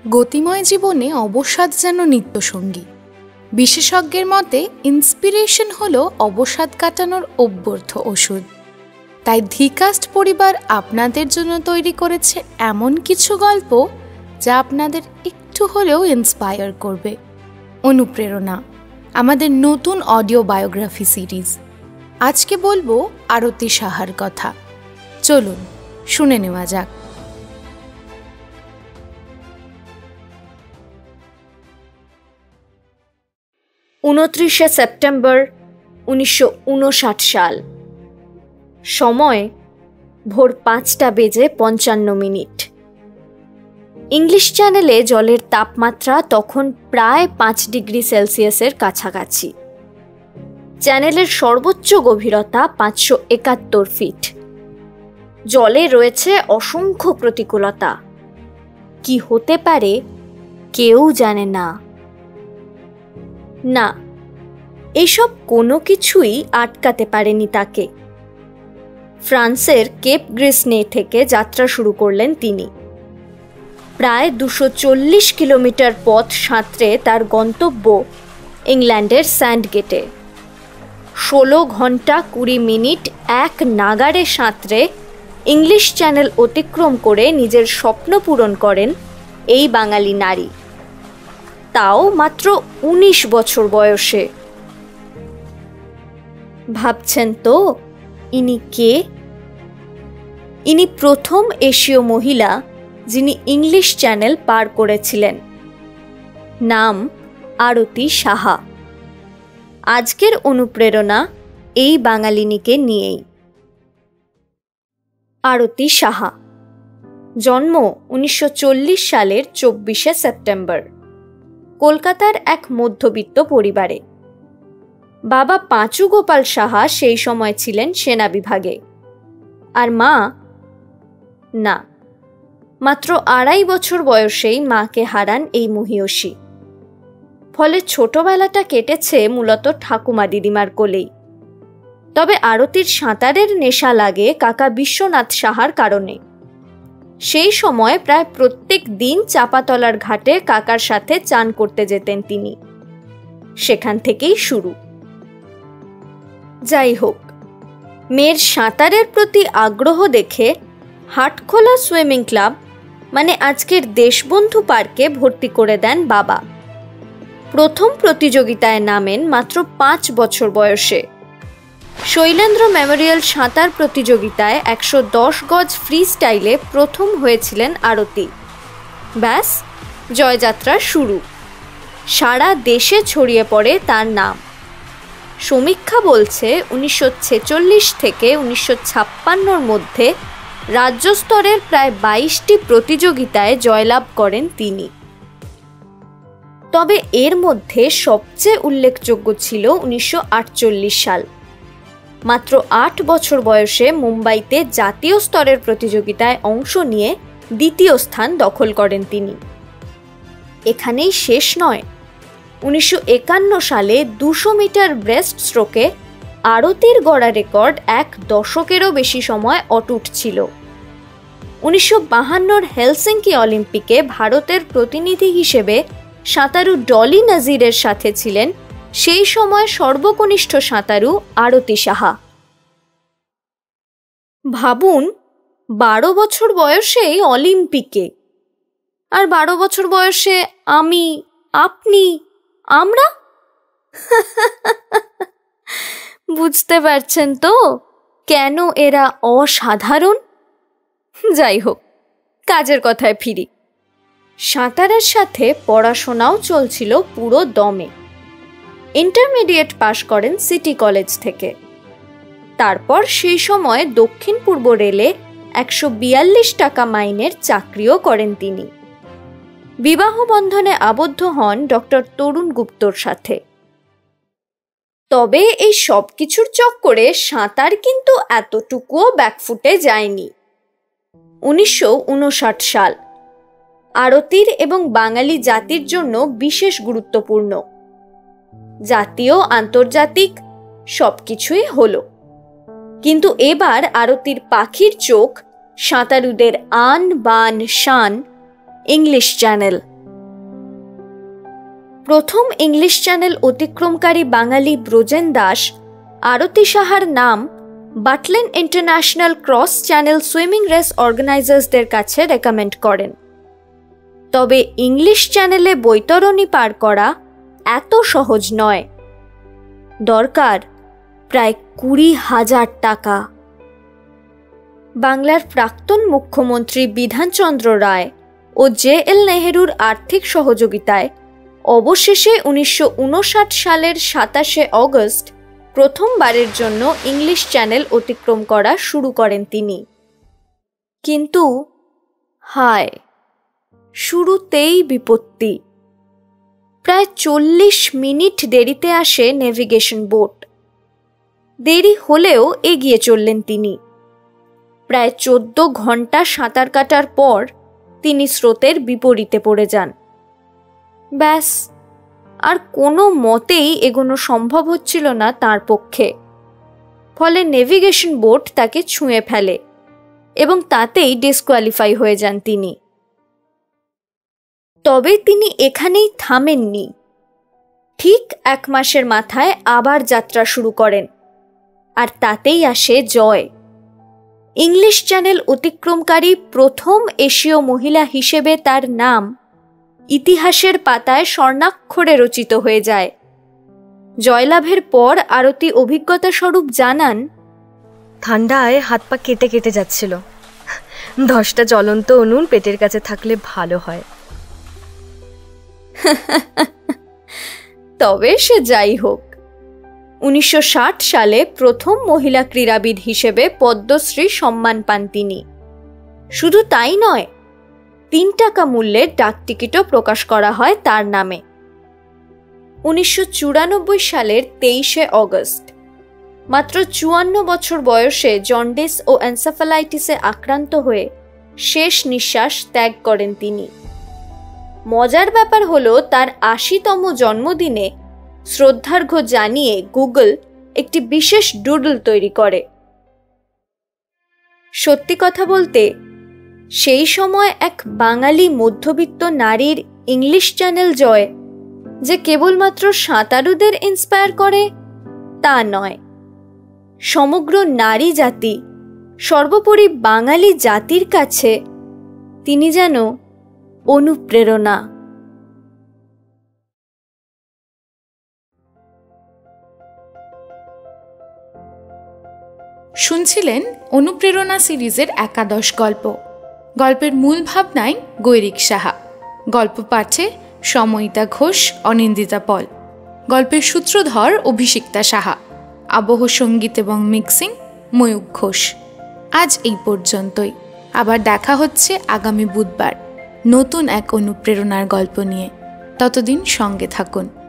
গতিময় জীবনে অবসাদ যেন নিত্যসঙ্গী। বিশেষজ্ঞের মতে ইন্সপিরেশন হলো অবসাদ কাটানোর অব্যর্থ ওষুধ। তাই ধিকাস্ট পরিবার আপনাদের জন্য তৈরি করেছে এমন কিছু গল্প যা আপনাদের একটু হলেও ইন্সপায়ার করবে। অনুপ্রেরণা, আমাদের নতুন অডিও বায়োগ্রাফি সিরিজ। আজকে বলবো আরতি সাহার কথা। চলুন শুনে নেওয়া যাক। 29 সেপ্টেম্বর 1959 সাল। সময় ভোর 5:55। ইংলিশ চ্যানেলে জলের তাপমাত্রা তখন প্রায় 5 ডিগ্রি সেলসিয়াসের কাছাকাছি। চ্যানেলের সর্বোচ্চ গভীরতা 571 ফিট। জলে রয়েছে অসংখ্য প্রতিকূলতা। কি হতে পারে কেউ জানে না। না, এসব কোনো কিছুই আটকাতে পারেনি তাকে। ফ্রান্সের কেপ গ্রিসনে থেকে যাত্রা শুরু করলেন তিনি। প্রায় 240 কিলোমিটার পথ সাঁতরে তার গন্তব্য ইংল্যান্ডের স্যান্ডগেটে। 16 ঘন্টা 20 মিনিট এক নাগাড়ে সাঁতরে ইংলিশ চ্যানেল অতিক্রম করে নিজের স্বপ্ন পূরণ করেন এই বাঙালি নারী, তাও মাত্র 19 বছর বয়সে। ভাবছেন তো ইনি কে? ইনি প্রথম এশীয় মহিলা যিনি ইংলিশ চ্যানেল পার করেছিলেন। নাম আরতি সাহা। আজকের অনুপ্রেরণা এই বাঙালিনীকে নিয়েই। আরতি সাহা জন্ম 1940 সালের 24 সেপ্টেম্বর। কলকাতার এক মধ্যবিত্ত পরিবারে। বাবা পাঁচু গোপাল সাহা সেই সময় ছিলেন সেনা বিভাগে, আর মা না, মাত্র 2.5 বছর বয়সেই মাকে হারান এই মহিয়সী। ফলে ছোটবেলাটা কেটেছে মূলত ঠাকুমা দিদিমার কোলেই। তবে আরতির সাঁতারের নেশা লাগে কাকা বিশ্বনাথ সাহার কারণে। সেই সময় প্রায় প্রত্যেক দিন চাপাতলার ঘাটে কাকার সাথে চান করতে যেতেন তিনি। সেখান থেকেই শুরু। যাই হোক, মেয়ের সাঁতারের প্রতি আগ্রহ দেখে হাটখোলা সুইমিং ক্লাব মানে আজকের দেশবন্ধু পার্কে ভর্তি করে দেন বাবা। প্রথম প্রতিযোগিতায় নামেন মাত্র 5 বছর বয়সে। শৈলেন্দ্র মেমোরিয়াল সাঁতার প্রতিযোগিতায় 110 গজ ফ্রি স্টাইলে প্রথম হয়েছিলেন আরতি। ব্যাস, জয়যাত্রা শুরু। সারা দেশে ছড়িয়ে পড়ে তার নাম। সমীক্ষা বলছে 1946 থেকে 1956 মধ্যে রাজ্য স্তরের প্রায় 22টি প্রতিযোগিতায় জয়লাভ করেন তিনি। তবে এর মধ্যে সবচেয়ে উল্লেখযোগ্য ছিল 1948 সাল। মাত্র 8 বছর বয়সে মুম্বাইতে জাতীয় স্তরের প্রতিযোগিতায় অংশ নিয়ে 2য় স্থান দখল করেন তিনি। এখানেই শেষ নয়। 1951 সালে 200 মিটার ব্রেস্ট স্ট্রোকে আরতির গড়া রেকর্ড 1 দশকেরও বেশি সময় অটুট ছিল। 1952 হেলসিঙ্কি অলিম্পিকে ভারতের প্রতিনিধি হিসেবে সাঁতারু ডলি নাজিরের সাথে ছিলেন সেই সময় সর্বকনিষ্ঠ সাঁতারু আরতি সাহা। ভাবুন, 12 বছর বয়সেই অলিম্পিকে। আর 12 বছর বয়সে আমি, আপনি, আমরা বুঝতে পারছেন তো কেন এরা অসাধারণ? যাই হোক, কাজের কথায় ফিরি। সাঁতারের সাথে পড়াশোনাও চলছিল পুরো দমে। ইন্টারমিডিয়েট পাশ করেন সিটি কলেজ থেকে। তারপর সেই সময় দক্ষিণ পূর্ব রেলে 142 টাকা মাইনের চাকরিও করেন তিনি। বিবাহ বন্ধনে আবদ্ধ হন ডক্টর তরুণ গুপ্তর সাথে। তবে এই সব কিছুর চক্করে সাঁতার কিন্তু এতটুকুও ব্যাকফুটে যায়নি। 1959 সাল আরতির এবং বাঙালি জাতির জন্য বিশেষ গুরুত্বপূর্ণ। জাতীয়, আন্তর্জাতিক সবকিছুই হলো, কিন্তু এবার আরতির পাখির চোখ, সাঁতারুদের আন বান শান ইংলিশ চ্যানেল। প্রথম ইংলিশ চ্যানেল অতিক্রমকারী বাঙালি ব্রজেন দাস আরতি সাহার নাম Butlin international cross channel swimming race অর্গানাইজার্সদের কাছে রেকমেন্ড করেন। তবে ইংলিশ চ্যানেলে বৈতরণী পার করা এত সহজ নয়, দরকার প্রায় 20,000 টাকা। বাংলার প্রাক্তন মুখ্যমন্ত্রী বিধানচন্দ্র রায় ও জে.এল. নেহেরুর আর্থিক সহযোগিতায় অবশেষে 1959 সালের 27শে অগস্ট প্রথমবারের জন্য ইংলিশ চ্যানেল অতিক্রম করা শুরু করেন তিনি। কিন্তু হায়, শুরুতেই বিপত্তি। প্রায় 40 মিনিট দেরিতে আসে নেভিগেশন বোট। দেরি হলেও এগিয়ে চললেন তিনি। প্রায় 14 ঘন্টা সাঁতার কাটার পর তিনি স্রোতের বিপরীতে পড়ে যান। ব্যাস, আর কোনো মতেই এগোনো সম্ভব হচ্ছিল না তার পক্ষে। ফলে নেভিগেশন বোট তাকে ছুঁয়ে ফেলে এবং তাতেই ডিসকোয়ালিফাই হয়ে যান তিনি। তবে তিনি এখানেই থামেননি। ঠিক 1 মাসের মাথায় আবার যাত্রা শুরু করেন, আর তাতেই আসে জয়। ইংলিশ চ্যানেল অতিক্রমকারী প্রথম এশীয় মহিলা হিসেবে তার নাম ইতিহাসের পাতায় স্বর্ণাক্ষরে রচিত হয়ে যায়। জয়লাভের পর আরতি অভিজ্ঞতা স্বরূপ জানান, ঠান্ডায় হাত পা কেটে কেটে যাচ্ছিল। 10টা জ্বলন্ত উনুন পেটের কাছে থাকলে ভালো হয়। তবে সে যাই হোক, 1960 সালে প্রথম মহিলা ক্রীড়াবিদ হিসেবে পদ্মশ্রী সম্মান পান তিনি। শুধু তাই নয়, 3 টাকা মূল্যের ডাকটিকিটও প্রকাশ করা হয় তার নামে। 1994 সালের 23শে অগস্ট মাত্র 54 বছর বয়সে জন্ডিস ও এনসেফালাইটিসে আক্রান্ত হয়ে শেষ নিঃশ্বাস ত্যাগ করেন তিনি। মজার ব্যাপার হলো, তার 80তম জন্মদিনে শ্রদ্ধার্ঘ্য জানিয়ে গুগল একটি বিশেষ ডুডল তৈরি করে। সত্যি কথা বলতে, সেই সময় এক বাঙালি মধ্যবিত্ত নারীর ইংলিশ চ্যানেল জয় যে কেবলমাত্র সাঁতারুদের ইন্সপায়ার করে তা নয়, সমগ্র নারী জাতি, সর্বোপরি বাঙালি জাতির কাছে তিনি যেন অনুপ্রেরণা। শুনছিলেন অনুপ্রেরণা সিরিজের একাদশ গল্প। গল্পের মূল ভাবনায় গৈরিক সাহা, গল্প পাঠে সময়িতা ঘোষ, অনিন্দিতা পল, গল্পের সূত্রধর অভিষিক্তা সাহা, আবহ সঙ্গীত এবং মিক্সিং ময়ূক ঘোষ। আজ এই পর্যন্তই। আবার দেখা হচ্ছে আগামী বুধবার নতুন এক অনুপ্রেরণার গল্প নিয়ে। ততদিন সঙ্গে থাকুন।